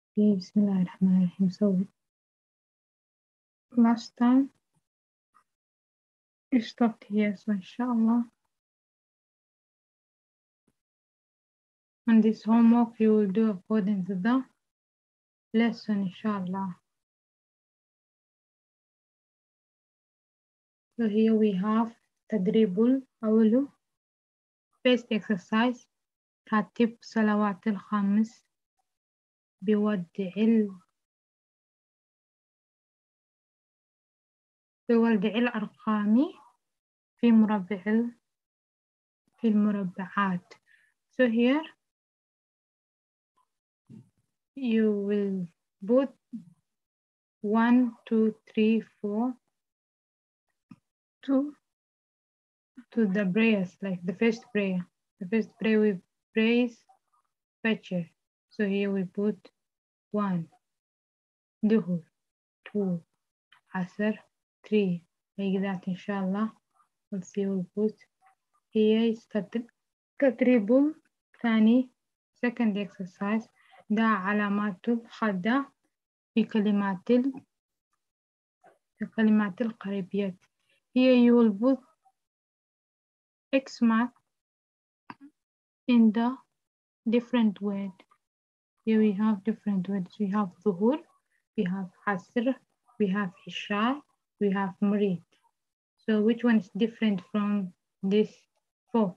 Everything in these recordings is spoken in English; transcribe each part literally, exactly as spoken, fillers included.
Okay, Bismillahirrahmanirrahim. So last time we stopped here, so inshallah on this homework you will do according to the lesson, inshallah. So here we have Tadribul Awlu, first exercise, Ratib Salawat al-Khamis بوضع ال بوضع الأرقام في مربع ال في المربعات. So here you will put one, two, three, four, two to the prayers, like the first prayer. The first prayer we praise Fajr. So here we put one, Duhur, two, Asr, three. Like that, inshallah. We'll see we'll put here is Tatribul Thani, second exercise. Da alamatul khada في كلمات ال في كلمات القريبيات. Here you will put X mark in the different word. Here we have different words. We have Zuhur, we have Asr, we have Isha, we have Murid. So which one is different from this four?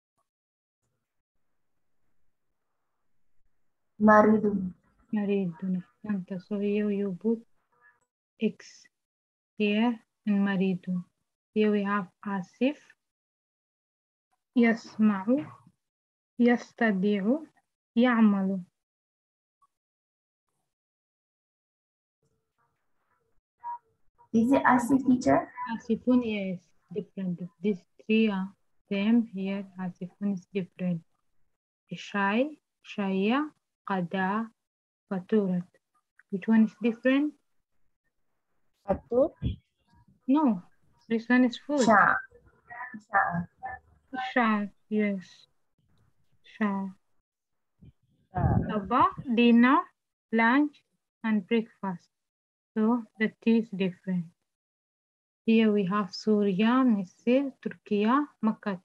Maridun. Maridun. So here you put X here and Maridun. Here we have Asif, Yasma'u, Yastadi'u, Ya'malu. Is it Asif, teacher? Asifun, yes, different. These three are same here. Asifun is different. Shai, Shaya, Qada, Faturat. Which one is different? Fatur. No, this one is food. Sha. Sha. Sha, yes. Sha. Sha. Sabah, dinner, lunch, and breakfast. So the tea is different. Here we have Syria, Misr, Turkey, Makkah.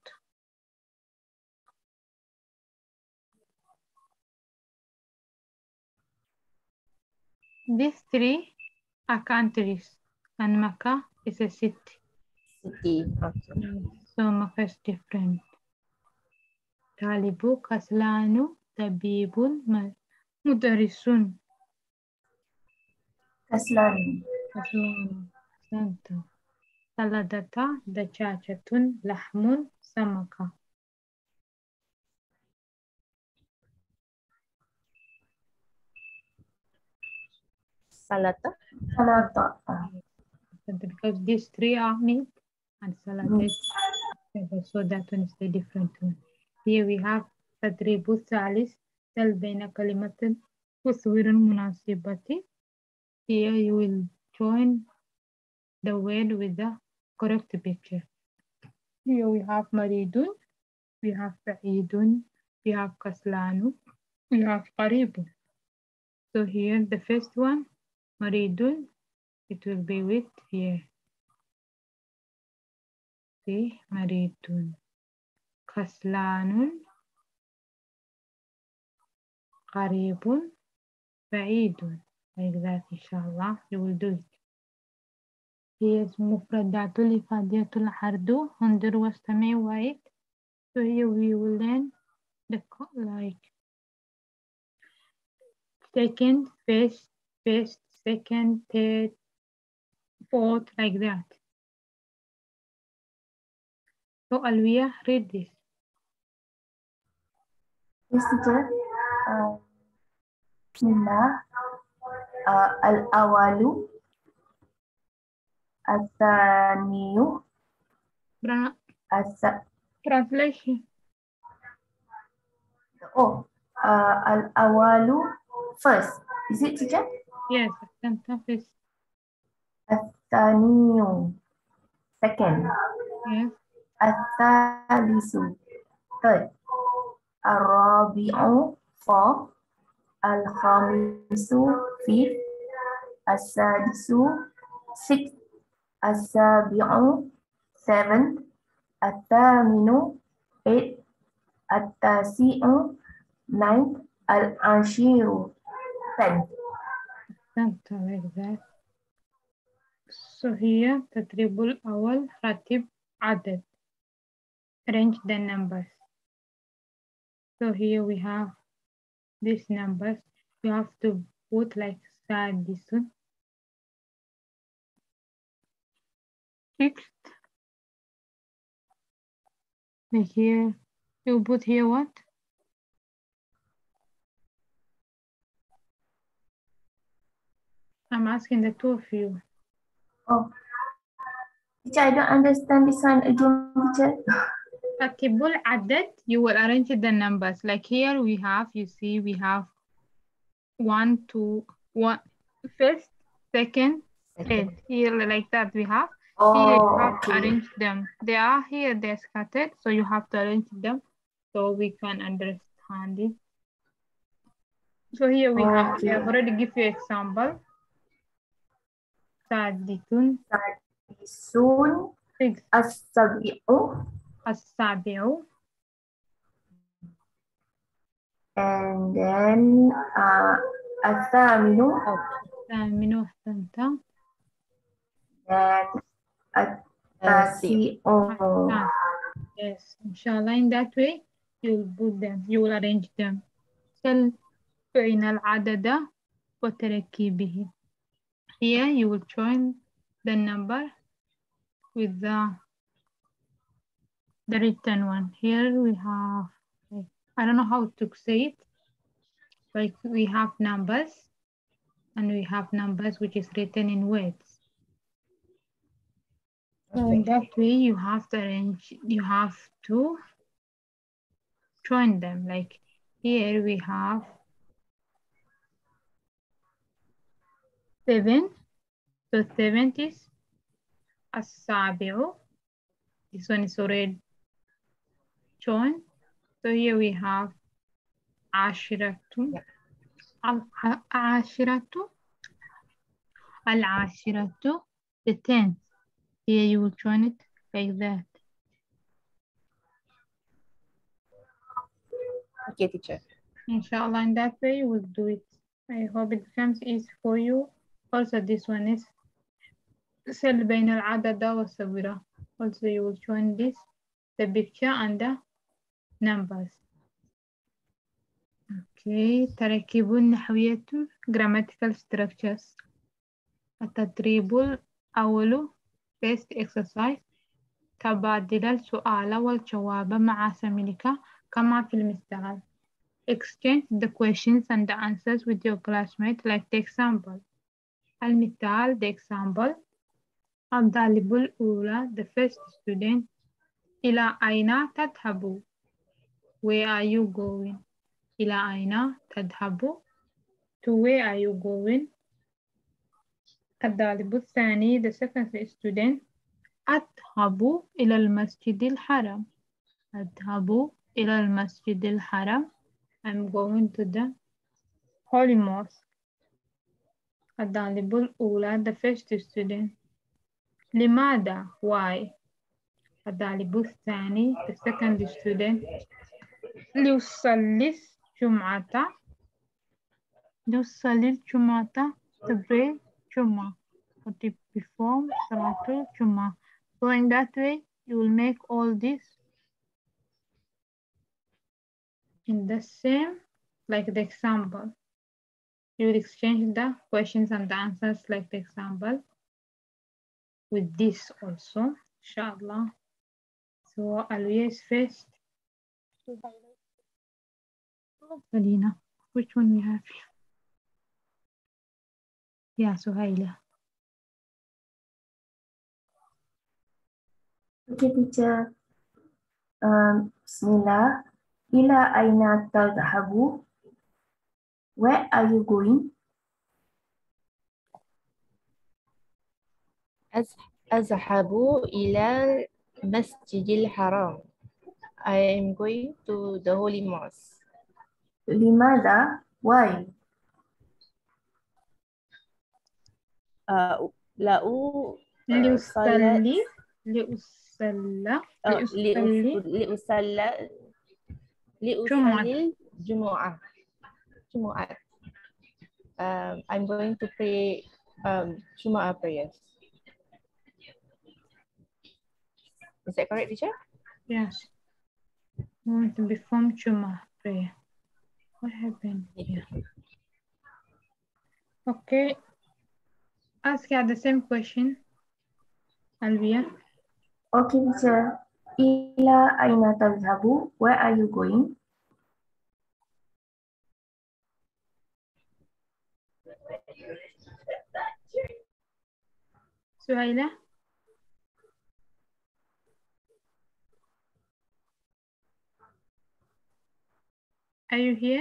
These three are countries, and Makkah is a city. City. Okay. So Makkah is different. Talibu, Kaslanu, Tabibun, Mudarisun. Kaslan. Kaslanu, Santa. Saladata, Dachachatun, Lahmun, Samaka. Salata. Salata. Because these three are meat and salad. So that one is the different one. Here we have تدريب الثالث تل بين كلمة وصور مناسبة. Here you will join the word with the correct picture. Here we have maridun, we have ba'idun, we have kaslanu, we have qaribun. So here the first one, maridun, it will be with here. See, maridun. Kaslanun, qaribun, ba'idun. Like that, inshallah, you will do it. Here's mufradatul ifadiyatul hardu, hundur wastami wait. So here we will learn the like second, first, first, second, third, fourth, like that. So Alwiya, read this. Yes, teacher. Uh, Bismillah. Uh, Al-awalu. Al-thaniyu. Asa. Translation. Oh. Uh, Al-awalu. First. Is it, teacher? Yes, first. Al-thaniyu. Second. Yes. Al-thalisu. Third. Al-rabi'u. Fourth. Al-Khamisu, fifth. As-Sadisu, sixth. As-Sabi'u, seventh. At-Taminu, eighth. At-Tasi'u, ninth. Al-Ashiru, tenth. Something like that. So here تدريب الأول رتب عدد. Arrange the numbers. So here we have these numbers. You have to put like سادس, sixth. Like here, you put here what? I'm asking the two of you. Oh, teacher, I don't understand this one again, teacher. Ratibul Adad, you will arrange the numbers. Like here we have, you see, we have one, two, one, first, second, third. Here like that we have. Oh, here you have okay. to arrange them. They are here, they're scattered, so you have to arrange them so we can understand it. So here we have, Okay. I have already give you example. Saditun, Sadisun, six, As-Sabi'u, as-sabi'u, and then uh, As-Saminu, saminu, ahsanta, and At-Tasi'u. ahsan. Yes, inshallah, in that way, you'll put them, you will arrange them. سل بين العدد وتركيبه. Here you will join the number with the, the written one. Here we have, like, I don't know how to say it. Like we have numbers and we have numbers which is written in words. So in that way you have to arrange, you have to join them. Like here we have seven. So seven is as-sabi'u. This one is already joined. So here we have ashiratu, al-ashiratu, al-ashiratu, the tenth. Here you will join it like that. Okay, teacher. Inshallah, in that way you will do it. I hope it becomes easy for you. Also, this one is سل بين العدد والصغيرة. Also, you will join this, the picture and the numbers. Okay, تركيب نحوية grammatical structures. التدريب الأول first exercise تبادل السؤال والجواب مع زميلك كما في المثال. Exchange the questions and the answers with your classmate like the example. المثال, the example. الطالب الأولى, the first student. إلى أين تذهب? Where are you going? إلى أين تذهب? To where are you going? الطالب الثاني, the second student. أذهب إلى المسجد الحرام. أذهب إلى المسجد الحرام. I'm going to the Holy Mosque. الطالب الأولى, the first student. لماذا? Why? الطالب الثاني, the second student. ليصلي الجمعة. ليصلي الجمعة, to pray Jummah. Or to perform Salatul Jummah. So in that way, you will make all this in the same, like the example. You will exchange the questions and the answers like the example with this also, inshallah. So Aliyah is first. Alina, which one we have here? Yeah, Suhaila. Okay, teacher. Um, Bismillah. Ila aina tadhabu? Where are you going? أذهب إلى المسجد الحرام. I am going to the Holy Mosque. Limada? Why? Uh, لأو لأصلي لأصلى uh, لأصلي لأصلي جمعة. لأصلي الجمعة. جمعة. Um, I'm going to pray um, Jumu'ah prayers. Is that correct, teacher? Yes. I want to perform Jumu'ah prayer. What happened here? Okay. Ask her the same question. Alvia. Okay, teacher. Ila aina tazhabu? Where are you going? Suhaila. Are you here?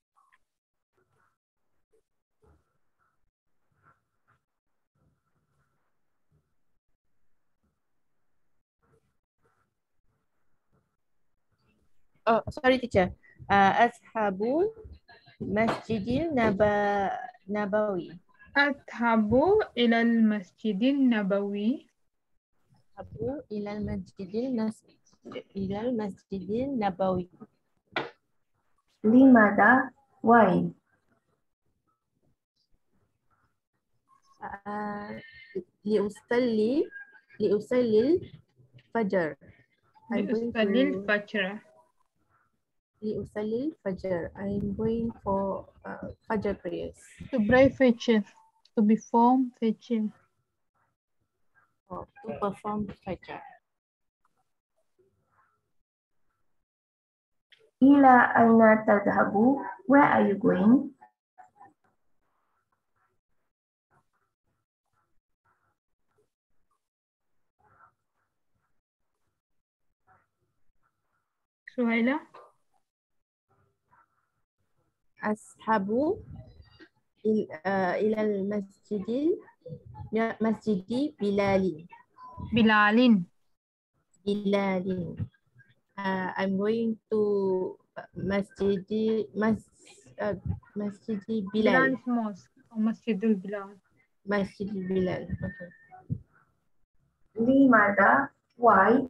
Oh, sorry, teacher. Uh, Ashabu Masjidil Naba Nabawi. أذهب إلى المسجد النبوي. Ashabu ilal Masjidil Nas ilal Masjidil Nabawi. Limada? Why? Uh, liusalli liusallil Fajr. I'm going لأصلي to الفجر. liusallil Fajr. I'm going for uh, Fajr prayers. To pray Fajr. To perform Fajr. Or to perform Fajr. Ila aina tadhabu? Where are you going? Suhaila. Ashabu il, uh, ilal masjidil ya masjidi Bilalin. Bilalin. Bilalin. Uh, I'm going to masjidi mas uh, masjidi Bilal Bilal. is mosque. Or Masjidul Bilal. Masjidi Bilal. Okay. Limada? Why?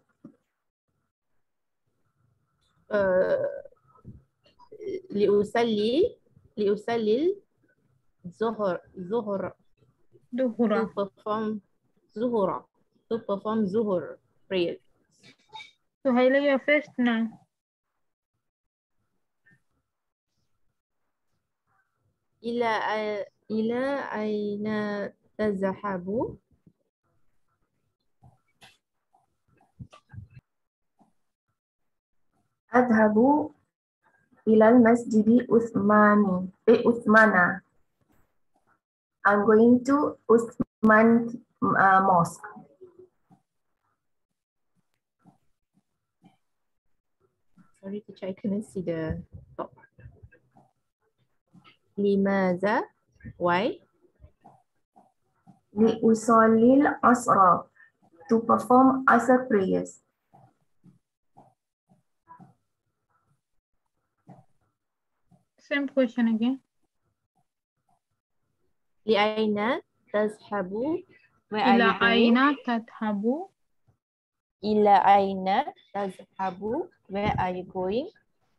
Uh, liusalli liusallil zuhur zuhur to Duhura. perform zuhura to perform zuhur prayer. Suhaila, you're first now. Ila a- ila aina tazhabu? Adhabu ilal masjidi Uthmani. Eh, Uthmana. I'm going to Uthman uh, Mosque. Sorry, teacher, I couldn't see the top. Limaza? Why? Li usolil asra. To perform asr prayers. Same question again. Li aina tazhabu? Where are إلى you going? أين تذهب؟ Ila aina tazhabu? Where are you going?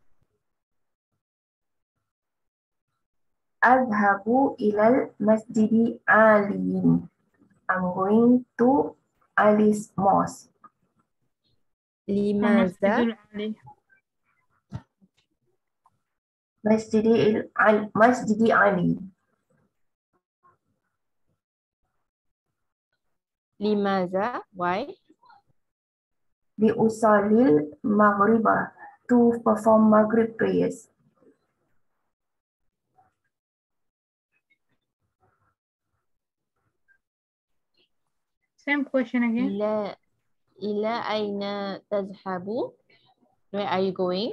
Adhabu ilal masjidi aliyin. I'm going to Ali's Mosque. Limaza? Masjidul Ali. Masjidi al Masjidi Ali. Limaza? Why? Li usalil maghriba. To perform maghrib prayers. Same question again. Ila ila aina tazhabu? Where are you going?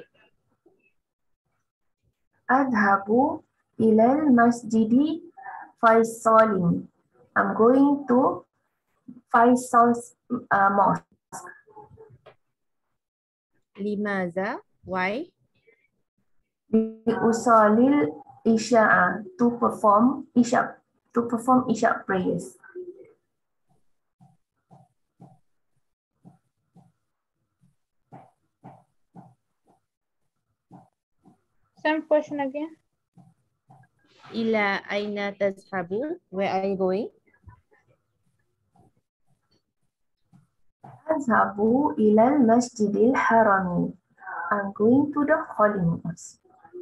Adhabu ilal masjidi Faisalin. I'm going to Faisal's uh, mosque. Limaza? Why? Li usalil isya'a. To perform isya. to perform Isha prayers. Same question again. Ila aina tazhabun? Where are you going? Azhabu ilal masjidil harami. I'm going to the holy mosque.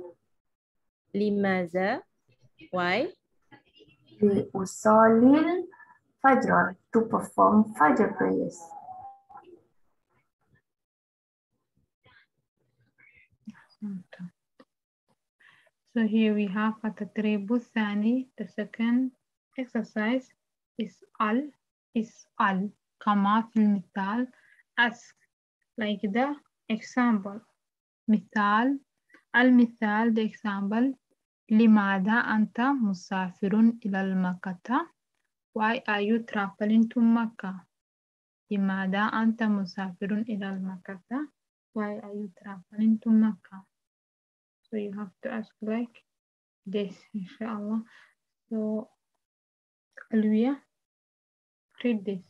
Limaza? Why? Li usalil fajr, to perform fajr prayers. So here we have at-tadribu thani, the second exercise is al, is al, kama fil mithal, ask, like the example. Mithal, al-mithal, the example. Limada anta musafirun ilal Makkah? Why are you traveling to Makkah? Limada anta musafirun ilal Makkah? Why are you traveling to Makkah? So you have to ask like this, inshallah. So, Alvia, read this.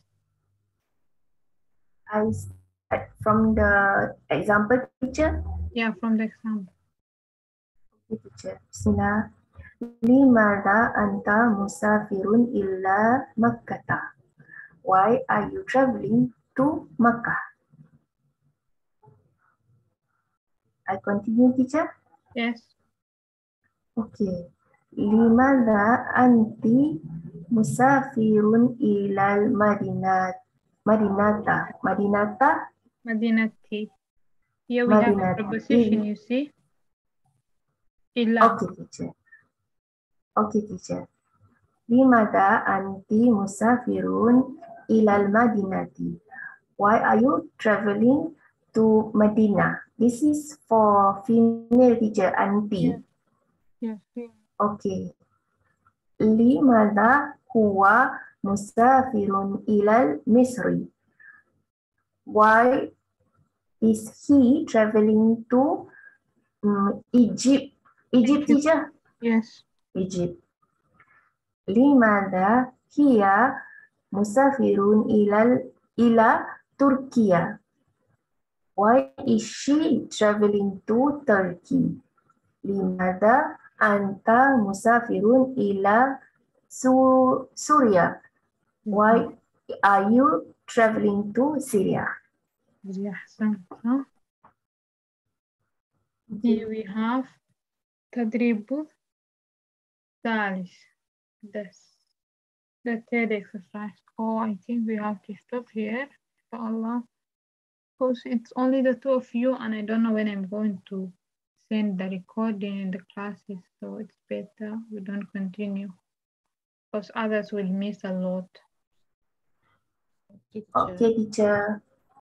I start from the example, teacher. Yeah, from the example. Okay, teacher. Bismillah. Limada anta musafirun illa Makkah? Why are you traveling to Makkah? I continue, teacher. Yes. Okay. Limada anti musafirun ilal Madinat Madinata Madinata Madinati. Here we have a Madinati. preposition, you see. Illa. Okay, teacher. Okay, teacher. Limada anti musafirun ilal Madinati? Why are you traveling to Medina? This is for female teacher, anti. Yes. Yes. Okay. Limada huwa musafirun ilal Misri? Why is he traveling to um, Egypt? Egypt, Egypt. teacher? Yes. Egypt. Limada hiya musafirun ilal ila Turkiya? Why is she traveling to Turkey? Limada anta musafirun ila Su Suria? Why are you traveling to Syria? Here we have Tadribu Thalith. This. The third exercise. Oh, I think we have to stop here. Inshallah. Because it's only the two of you and I don't know when I'm going to send the recording in the classes, so it's better we don't continue because others will miss a lot. Okay, teacher.